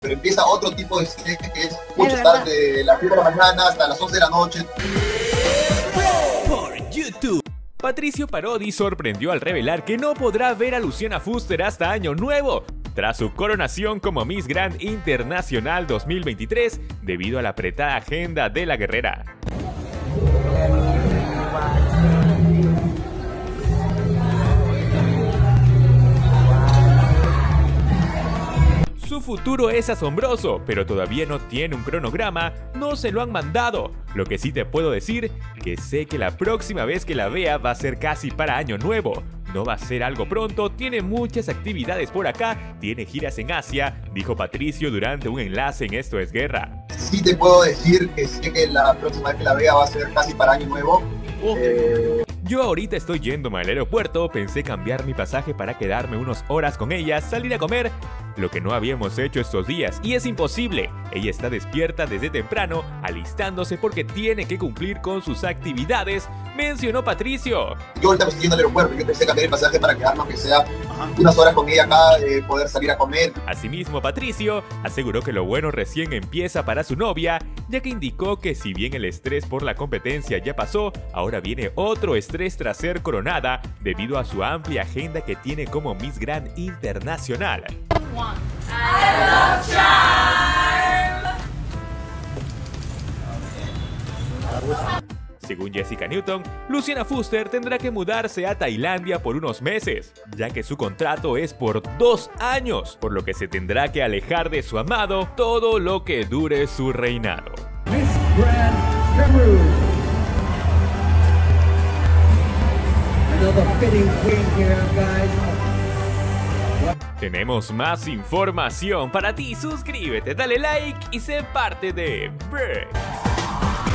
pero empieza otro tipo de estrés que es mucho estar de las 10 de la mañana hasta las 11 de la noche. Por YouTube. Patricio Parodi sorprendió al revelar que no podrá ver a Luciana Fuster hasta Año Nuevo, tras su coronación como Miss Grand Internacional 2023, debido a la apretada agenda de la guerrera. Su futuro es asombroso, pero todavía no tiene un cronograma, no se lo han mandado. Lo que sí te puedo decir, que sé que la próxima vez que la vea va a ser casi para Año Nuevo. No va a ser algo pronto, tiene muchas actividades por acá, tiene giras en Asia, dijo Patricio durante un enlace en Esto es Guerra. Sí te puedo decir que sé que la próxima vez que la vea va a ser casi para Año Nuevo. Yo ahorita estoy yéndome al aeropuerto, pensé cambiar mi pasaje para quedarme unas horas con ella, salir a comer, lo que no habíamos hecho estos días, y es imposible. Ella está despierta desde temprano, alistándose porque tiene que cumplir con sus actividades, mencionó Patricio. Yo ahorita me estoy yendo al aeropuerto, yo pensé cambiar el pasaje para quedarme aunque sea unas horas con ella acá, poder salir a comer. Asimismo, Patricio aseguró que lo bueno recién empieza para su novia, ya que indicó que si bien el estrés por la competencia ya pasó, ahora viene otro estrés tras ser coronada debido a su amplia agenda que tiene como Miss Grand Internacional. Según Jessica Newton, Luciana Fuster tendrá que mudarse a Tailandia por unos meses, ya que su contrato es por 2 años, por lo que se tendrá que alejar de su amado todo lo que dure su reinado. Miss Grand Cameroon. Another fitting queen here, guys. Tenemos más información para ti, suscríbete, dale like y sé parte de Break.